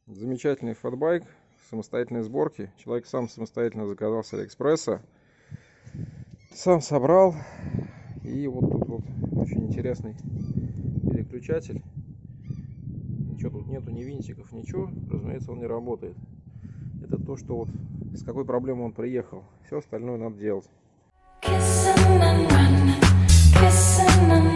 Замечательный фэтбайк самостоятельной сборки. Человек сам самостоятельно заказал с Алиэкспресса. Сам собрал. И вот тут вот очень интересный переключатель. Ничего тут нету, ни винтиков, ничего. Разумеется, он не работает. Это то, что вот с какой проблемой он приехал. Все остальное надо делать.